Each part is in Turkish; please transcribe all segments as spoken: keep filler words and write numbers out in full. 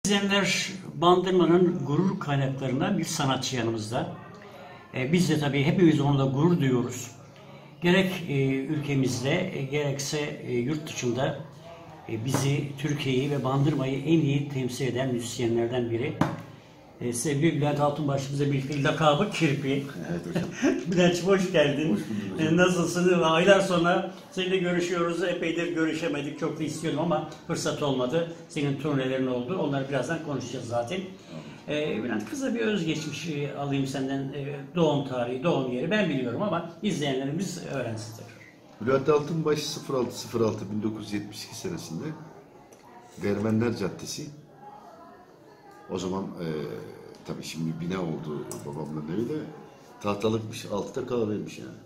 İzleyenler, Bandırma'nın gurur kaynaklarından bir sanatçı yanımızda. E, biz de tabii hepimiz onunla gurur duyuyoruz. Gerek e, ülkemizde e, gerekse e, yurt dışında e, bizi, Türkiye'yi ve Bandırma'yı en iyi temsil eden müzisyenlerden biri. E, sevgili Bülent Altunbaş'ımızla birlikte lakabı Kirpi. Evet hocam. Bülent'ciğim hoş geldin. Hoş bulduk hocam. E, nasılsın? Aylar sonra seninle görüşüyoruz. Epeydir görüşemedik. Çok da istiyordum ama fırsat olmadı. Senin turnelerin oldu. Onları birazdan konuşacağız zaten. E, Bülent, kısa bir özgeçmiş e, alayım senden. E, doğum tarihi, doğum yeri ben biliyorum ama izleyenlerimiz öğrensin tekrar. Bülent Altunbaş sıfır altı sıfır altı bin dokuz yüz yetmiş iki senesinde Değirmenler Caddesi. O zaman e, tabii şimdi bina oldu babamların evi de, tahtalıkmış, altta kahveymiş yani.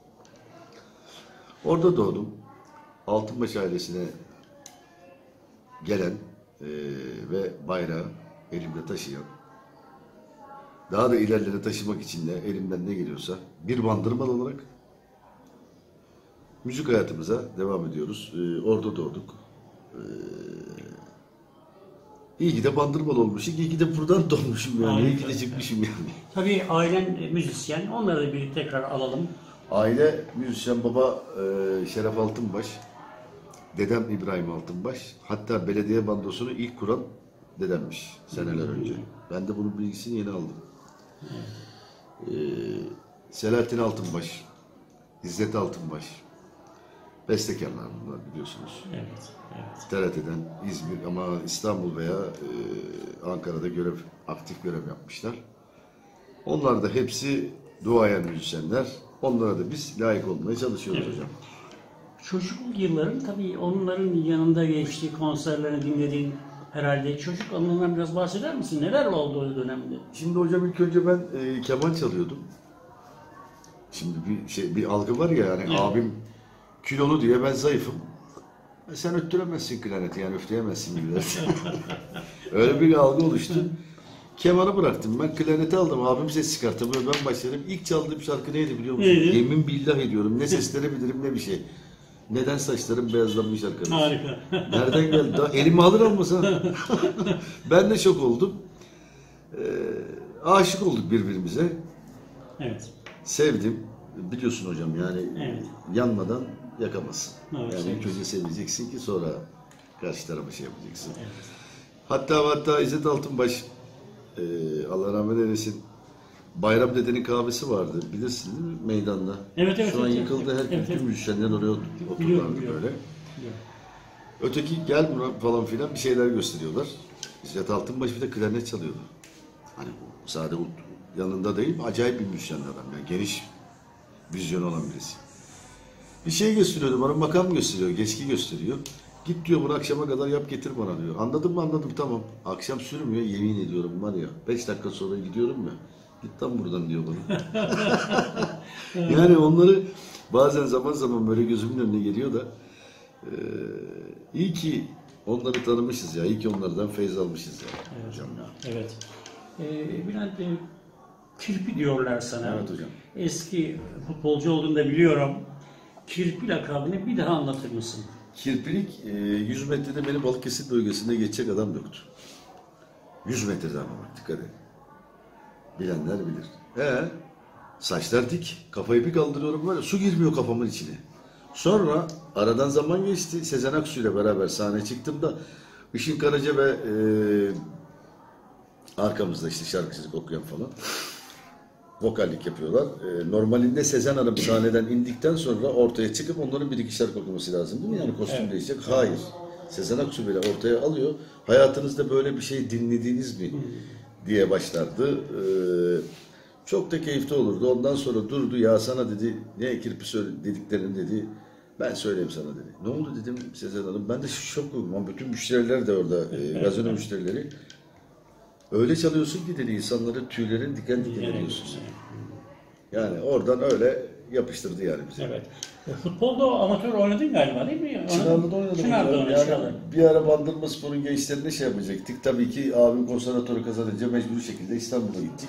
Orada doğdum. Altunbaş ailesine gelen e, ve bayrağı elimde taşıyan, daha da ilerlere taşımak için de elimden ne geliyorsa bir Bandırmalı olarak müzik hayatımıza devam ediyoruz. Ee, orada doğduk. Ee, iyi ki de Bandırmalı olmuşum, iyi ki de buradan doğmuşum yani, iyi ki de çıkmışım yani. Tabii ailen müzisyen, onları da bir tekrar alalım. Aile müzisyen, baba e, Şeref Altınbaş, dedem İbrahim Altınbaş, hatta belediye bandosunu ilk kuran dedemmiş seneler önce. Ben de bunun bilgisini yeni aldım. Ee, Selahattin Altınbaş, İzzet Altınbaş, bestekarlar bunlar biliyorsunuz. Evet, evet. T R T'den İzmir ama İstanbul veya e, Ankara'da görev, aktif görev yapmışlar. Onlar da hepsi duayen müzisyenler. Onlara da biz layık olmaya çalışıyoruz evet. Hocam. Çocukluk yılların tabii onların yanında geçtiği, konserlerini dinlediğin herhalde çocuk anılarından biraz bahseder misin? Neler oldu o dönemde? Şimdi hocam ilk önce ben e, keman çalıyordum. Şimdi bir şey, bir algı var ya yani evet. Abim kilolu diye ben zayıfım. E sen öttüremezsin klarneti yani, üfleyemezsin gibi. Öyle bir algı oluştu. Kemanı bıraktım ben, klarneti aldım, abim ses çıkartamıyor, ben başladım. İlk çaldığım şarkı neydi biliyor musun? Neydi? Yemin billah ediyorum, ne sesleri bilirim ne bir şey. Neden saçlarım beyazlanmış arkadaş? Harika. Nereden geldi? Daha elimi alır almasa. Ben de şok oldum. Ee, aşık olduk birbirimize. Evet. Sevdim. Biliyorsun hocam yani evet. Yanmadan yakamazsın. Evet, yani evet. ilk önce seveceksin ki sonra karşı tarafa şey yapacaksın. Evet. Hatta hatta İzzet Altınbaş, e, Allah rahmet eylesin, Bayram Dede'nin kahvesi vardı. Bilirsin değil mi? Meydanda. Evet, evet. Şu an evet, yıkıldı. evet, Her evet, bütün evet. müzisyenler oraya otururlardı böyle. Biliyorum. Öteki gel buna falan filan bir şeyler gösteriyorlar. İzzet Altınbaş bir de klarnet çalıyordu. Hani sade yanında değil, acayip bir müzisyen adam. Yani geniş vizyon olan birisi. Bir şey gösteriyordu bana, makam gösteriyor, geçki gösteriyor. Git diyor bunu akşama kadar yap getir bana diyor. Anladın mı? Anladım, tamam. Akşam sürmüyor, yemin ediyorum var ya. Beş dakika sonra gidiyorum ya. Git lan buradan diyor bana. Yani onları bazen zaman zaman böyle gözümün önüne geliyor da e, iyi ki onları tanımışız ya. İyi ki onlardan feyz almışız ya. Evet. Hocam ya. Evet. Ee, Bülent, e, Kirpi diyorlar sana. Evet hocam. Eski futbolcu olduğunu da biliyorum. Kirpi lakabını bir daha anlatır mısın? Kirpilik e, yüz metrede beni Balıkesir bölgesinde geçecek adam yoktu. yüz metreden ama dikkat edin. Bilenler bilir. He, saçlar dik, kafayı bir kaldırıyorum böyle, su girmiyor kafamın içine. Sonra aradan zaman geçti, Sezen Aksu ile beraber sahneye çıktığımda Işın Karaca ve e, arkamızda işte şarkıcılık okuyan falan vokallik yapıyorlar. E, normalinde Sezen Hanım sahneden indikten sonra ortaya çıkıp onların bir iki şarkı okuması lazım değil mi? Yani kostüm evet. değişecek. Hayır. Sezen Aksu bile ortaya alıyor. Hayatınızda böyle bir şey dinlediniz mi? diye başlardı. Ee, çok da keyifli olurdu. Ondan sonra durdu, ya sana dedi, ne kirpi söyle dediklerini dedi, ben söyleyeyim sana dedi. Ne oldu dedim Sezen Hanım. Ben de şok oldum. Ama bütün müşteriler de orada, e, gazino müşterileri. Öyle çalıyorsun ki dedi, insanların tüylerin diken diken ediyorsun. Yani oradan öyle yapıştırdı yani bizi. Evet. E, futbolda amatör oynadın galiba değil mi? Çınarlı'da oynadım. Çınarlı'da oynadım. Yani bir ara Bandırmaspor'un gençlerine şey yapacaktık. Tabii ki abim konservatörü kazanınca mecburi şekilde İstanbul'a gittik.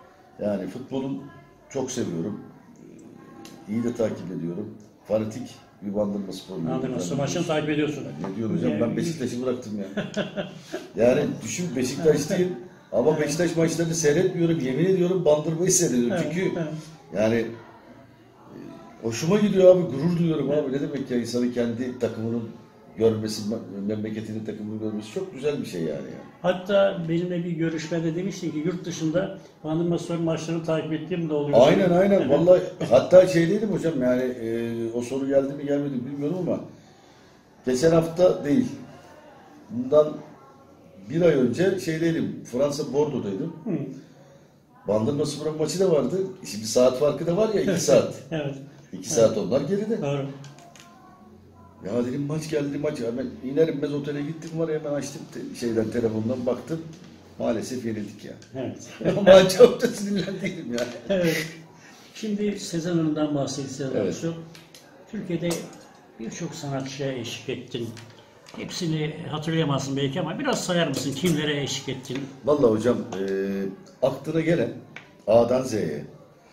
Yani futbolun çok seviyorum. İyi de takip ediyorum. Fanatik bir Bandırma Spor'u. Bandırma Spor maçını takip ediyorsun. Ne diyorsun hocam? Ben Beşiktaş'ı bıraktım ya. Yani düşün, Beşiktaşlıyım ama Beşiktaş maçlarını seyretmiyorum. Yemin ediyorum Bandırma'yı seyrediyorum. Çünkü yani hoşuma gidiyor abi, gurur duyuyorum abi. Ne demek ya, insanın kendi takımının görmesi, memleketinin takımını görmesi çok güzel bir şey yani. Hatta benimle bir görüşmede demiştin ki yurt dışında Bandırma Spor maçlarını takip ettiğim de oluyor. Aynen aynen vallahi hatta şey değilim hocam yani e, o soru geldi mi gelmedi mi bilmiyorum ama geçen hafta değil. Bundan bir ay önce şeydeydim, Fransa Bordeaux'daydım. Hı. Bandırma Spor'un maçı da vardı. Şimdi saat farkı da var ya, iki saat. Evet. iki saat evet. Onlar geride. Doğru. Ya dedim maç geldi maç. Hemen iner inmez otele gittim var ya, hemen açtım te- şeyden telefondan baktım. Maalesef yenildik ya. Evet. Ama çok da sinirlendiydim ya. Evet. Şimdi Sezen Hanım'dan bahsedeceğiz. Evet. Türkiye'de birçok sanatçıya eşlik ettin. Hepsini hatırlayamazsın belki ama biraz sayar mısın? Kimlere eşlik ettin? Vallahi hocam e, aklına gelen A'dan Z'ye,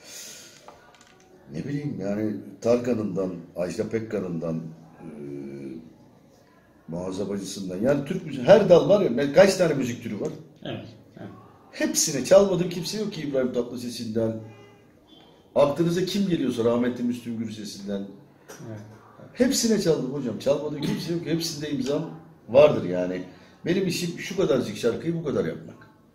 ne bileyim yani Tarkan'ından, Ajda Pekkan'ından, e, Muhasebacısından, yani Türk müziği her dal var ya, kaç tane müzik türü var? Evet. Evet. Hepsine çalmadığım kimse yok ki, İbrahim Tatlıses'inden. Aklınıza kim geliyorsa rahmetli Müslüm Gürses'inden. Evet. Hepsine çaldım hocam. Çalmadığım kimse yok. Hepsinde imzam vardır yani. Benim işim şu kadarcık şarkıyı bu kadar yapmak.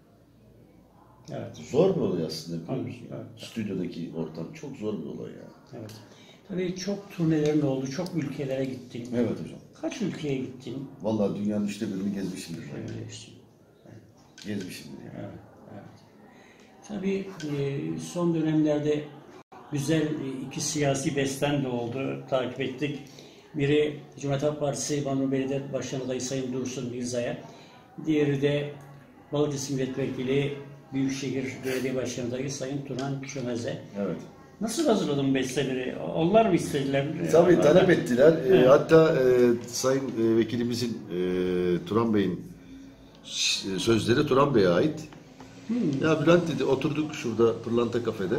Evet. Zor bir olay aslında. Evet, evet. Stüdyodaki ortam çok zor bir olay ya. Evet. Tabii çok turnelerin oldu, çok ülkelere gittin. Evet hocam. Kaç ülkeye gittin? Vallahi dünyanın üçte birini gezmişimdir. Öyle işte. Gezmişimdir yani. Evet, evet. Tabii e, son dönemlerde güzel iki siyasi besten de oldu, takip ettik. Biri Cumhuriyet Halk Partisi Bandırma Belediye Başkanı adayı Sayın Dursun Mirza'ya, diğeri de Balıkesir Milletvekili Büyükşehir Belediye Başkanı adayı Sayın Turan Çömez'e. Evet. Nasıl hazırladın besteleri? Onlar mı istediler? Tabii talep ettiler. Evet. E, hatta e, Sayın e, Vekilimizin e, Turan Bey'in sözleri Turan Bey'e ait. Hmm. Ya Bülent dedi, oturduk şurada Pırlanta Kafede.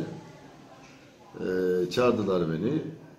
E, çağırdılar beni.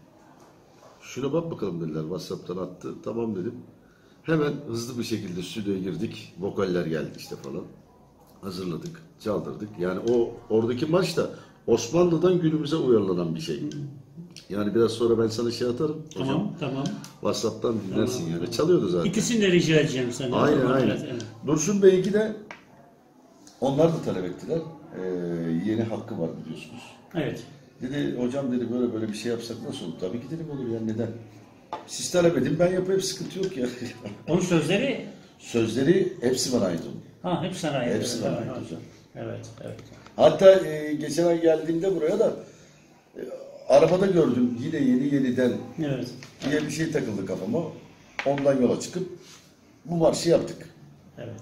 Şuna bak bakalım dediler. WhatsApp'tan attı. Tamam dedim. Hemen hızlı bir şekilde stüdyoya girdik. Vokaller geldi işte falan. Hazırladık, çaldırdık. Yani o oradaki marş da Osmanlı'dan günümüze uyarlanan bir şey. Yani biraz sonra ben sana şey atarım. Tamam, hocam. tamam. WhatsApp'tan dinlersin tamam. yani. Çalıyordu zaten. İkisini de rica edeceğim sana. Aynen Tamam, aynen. evet, evet. Dursun Bey'inki de onlar da talep ettiler. Ee, yeni hakkı var biliyorsunuz. Evet. Dedi hocam dedi böyle böyle bir şey yapsak nasıl olur? Tabii ki dedim olur ya, neden? Siz talep edin ben yapayım, sıkıntı yok ya. Onun sözleri? Sözleri hepsi bana ait onun. Ha hepsi sana ait. Hepsi bana ait hocam. Evet, evet. Hatta e, geçen ay geldiğimde buraya da e, arabada gördüm yine yeni yeniden evet. diye bir şey takıldı kafama. Ondan yola çıkıp bu marşı yaptık. Evet.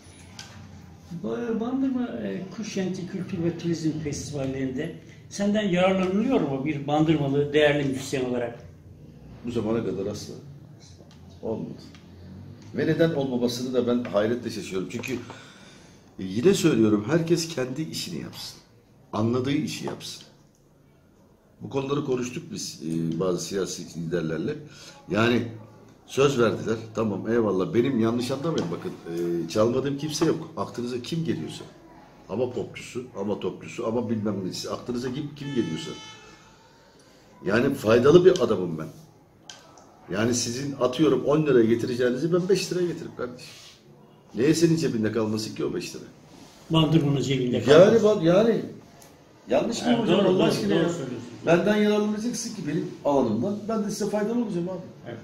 Bandırma e, Kuşyenti Kültür ve Turizm Festivallerinde senden yararlanılıyor mu bir Bandırmalı değerli müzisyen olarak? Bu zamana kadar asla olmadı. Ve neden olmamasını da ben hayretle şaşıyorum. Çünkü e, yine söylüyorum, herkes kendi işini yapsın. Anladığı işi yapsın. Bu konuları konuştuk biz e, bazı siyasi liderlerle. Yani söz verdiler. Tamam eyvallah. Benim yanlış anlamayın bakın. E, çalmadığım kimse yok. Aklınıza kim geliyorsa. Ama popçusu, ama topçusu, ama bilmem nesi. Aklınıza kim, kim geliyorsa. Yani faydalı bir adamım ben. Yani sizin atıyorum on liraya getireceğinizi ben beş liraya getiririm kardeşim. Neye senin cebinde kalmasın ki o beş lira? Bandırmanın cebinde kalmasın. Yani, yani yanlış mı evet, hocam doğru, Allah doğru, aşkına doğru ya. söylüyorsun. Benden yararlanacaksın ki benim alanımdan. Ben de size faydalı olacağım abi. Evet.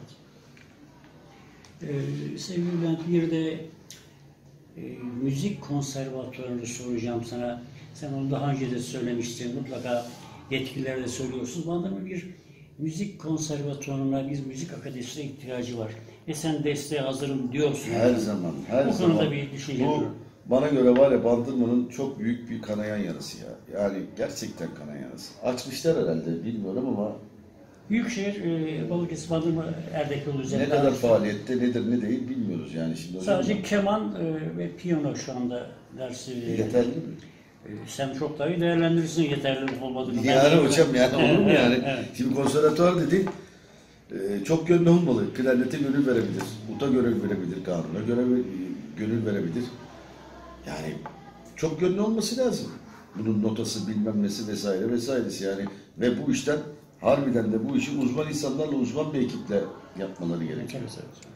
Ee, sevgili Bülent, bir de e, müzik konservatuvarını soracağım sana. Sen onu daha önce de söylemiştin. Mutlaka yetkililere de söylüyorsunuz. Bandırma bir müzik konservatuvarına, bir müzik akademisine ihtiyacı var. Ve sen desteğe hazırım diyorsun. Her zaman, her Bu zaman. konuda bir düşünce Bu bana göre var ya Bandırma'nın çok büyük bir kanayan yarası ya. Yani gerçekten kanayan yarası. Açmışlar herhalde bilmiyorum ama Büyükşehir, e, Balıkesir, Bandırma, Erdek yolu üzerinde. ne kadar faaliyette nedir ne değil bilmiyoruz yani şimdi. Sadece keman e, ve piyano şu anda dersi veriyor. Yeterli mi? E, sen çok daha iyi değerlendirirsin yeterli olmadığını. Yani hocam yani olur mu Evet, yani? evet. Şimdi konservatuvar dedin. e, çok yönlü olmalı. Klarnete gönül verebilir, uta gönül verebilir, kanuna göre gönül verebilir. Yani çok yönlü olması lazım. Bunun notası bilmem nesi vesaire vesairesi yani. Ve bu işten harbiden de bu işi uzman insanlarla, uzman bir ekiple yapmaları gerekiyor. Evet, evet.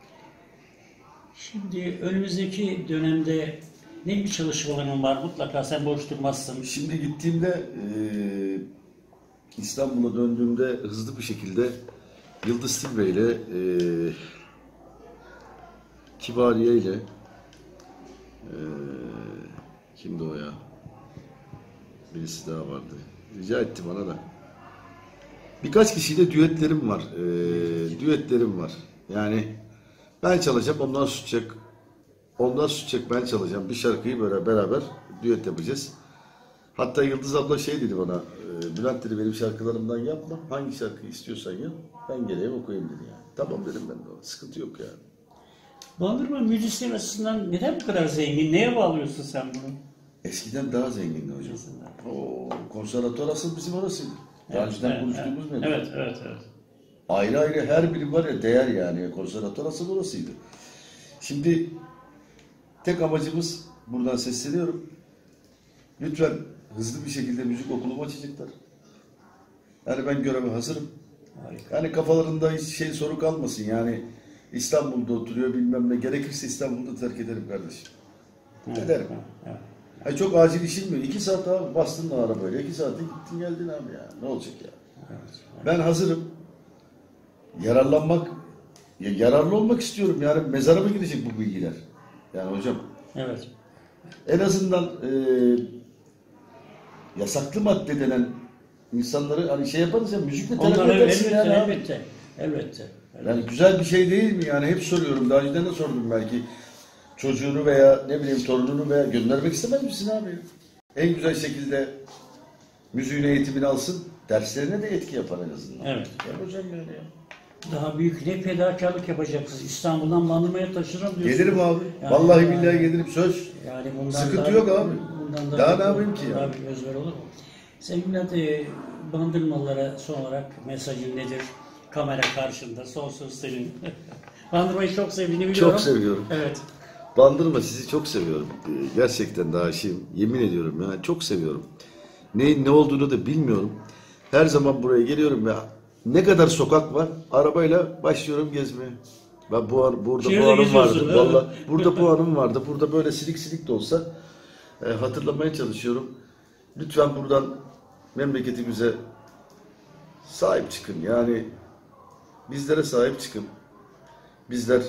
Şimdi önümüzdeki dönemde ne gibi çalışmaların var? Mutlaka sen boş durmazsın. Şimdi gittiğimde e, İstanbul'a döndüğümde hızlı bir şekilde Yıldız Tilbe ile e, Kibariye ile e, kimdi o ya? Birisi daha vardı. Rica etti bana da. Birkaç kişiyle düetlerim var. E, düetlerim var. Yani ben çalacağım, onlar tutacak. Onlar tutacak, ben çalacağım. Bir şarkıyı böyle beraber düet yapacağız. Hatta Yıldız abla şey dedi bana, e, Bülent dedi benim şarkılarımdan yapma. Hangi şarkıyı istiyorsan yap, ben geleyim okuyayım dedi yani. Tamam dedim ben de, sıkıntı yok yani. Bandırma müzisyen açısından neden bu kadar zengin? Neye bağlıyorsun sen bunu? Eskiden daha zengindi hocam. O konservatuvar asıl bizim orasıydı. Daha Evet, önceden evet, konuştuğumuz evet. mevzu. Evet, evet, evet. Ayrı ayrı her biri var ya, değer yani. Konservatuvar asıl orasıydı. Şimdi tek amacımız, buradan sesleniyorum. Lütfen hızlı bir şekilde müzik okulumu açacaklar. Yani ben göreve hazırım. Harika. Yani kafalarında hiç şey soru kalmasın. Yani İstanbul'da oturuyor bilmem ne. Gerekirse İstanbul'da terk ederim kardeşim. Evet, Ederim. evet, evet. Yani çok acil işim mi? İki saat abi bastın da arabayla. İki saatte gittin geldin abi ya. Ne olacak ya? Evet, evet. Ben hazırım. Yararlanmak, ya yararlı olmak istiyorum. Yani mezara mı gidecek bu bilgiler? Yani hocam. Evet. En azından e, yasaklı madde denen insanları hani şey yaparız ya, müzikle telafi Onlar edersin elbette, yani abi. elbette, elbette. Yani güzel bir şey değil mi? Yani hep soruyorum. Daha önceden de sordum belki. Çocuğunu veya ne bileyim torununu veya göndermek istemez misin abi? En güzel şekilde müziğin eğitimini alsın. Derslerine de etki yapar en azından. Evet. Ya hocam yani ya. Daha büyük ne fedakarlık yapacaksınız? İstanbul'dan Bandırma'ya taşırım diyorsun. Gelirim abi. Yani, Vallahi yani, billahi gelirim. Söz. Yani bundan Sıkıntı daha, yok abi. Bundan Daha ne yapayım ki ya? Daha bir özver olur mu? Sevgili Bülent, e, Bandırmalılara son olarak mesajın nedir? Kamera karşında. Son söz senin. Bandırmayı çok sevdiğini biliyorum. Çok seviyorum. Evet. Bandırma, sizi çok seviyorum. Ee, gerçekten daha aşığım. Yemin ediyorum ya, çok seviyorum. Ne ne olduğunu da bilmiyorum. Her zaman buraya geliyorum ya. Ne kadar sokak var, arabayla başlıyorum gezmeye. Ben bu an, burada Şehirde bu anım geziyorsun, vardı. evet. Vallahi burada bu anım vardı. Burada böyle silik silik de olsa e, hatırlamaya çalışıyorum. Lütfen buradan memleketimize sahip çıkın. Yani bizlere sahip çıkın. Bizler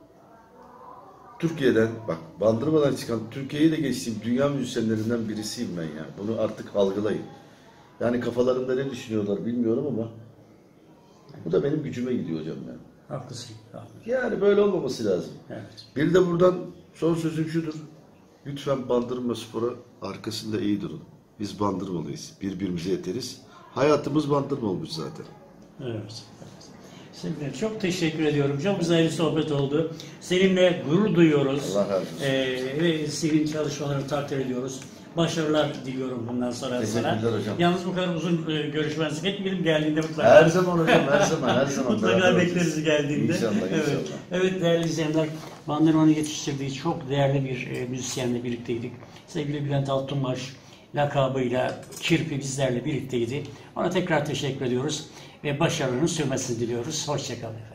Türkiye'den, bak Bandırmadan çıkan, Türkiye'yi de geçtiğim dünya müzisyenlerinden birisiyim ben ya. Bunu artık algılayın. Yani kafalarında ne düşünüyorlar bilmiyorum ama bu da benim gücüme gidiyor hocam yani. Haklısın. Haklısın. Yani böyle olmaması lazım. Evet. Bir de buradan son sözüm şudur. Lütfen Bandırma Spor'a arkasında iyi durun. Biz Bandırmalıyız. Birbirimize yeteriz. Hayatımız Bandırma olmuş zaten. Evet. Sevgili, çok teşekkür ediyorum. Çok güzel bir sohbet oldu. Seninle gurur duyuyoruz. Allah razı olsun. Ee, ve senin çalışmalarını takdir ediyoruz. Başarılar diliyorum bundan sonra sana. Teşekkürler hocam. Yalnız bu kadar uzun e, görüşmezlik etmeyelim. Geldiğinde mutlaka. Her zaman hocam, her zaman, her zaman. Mutlaka beraber bekleriz olacağız. geldiğinde. İnşallah, Evet. inşallah. Evet değerli izleyenler, Bandırma'nın yetiştirdiği çok değerli bir e, müzisyenle birlikteydik. Sevgili Bülent Altunbaş lakabıyla Kirpi bizlerle birlikteydi. Ona tekrar teşekkür ediyoruz ve başarılarının sürmesini diliyoruz. Hoşçakalın efendim.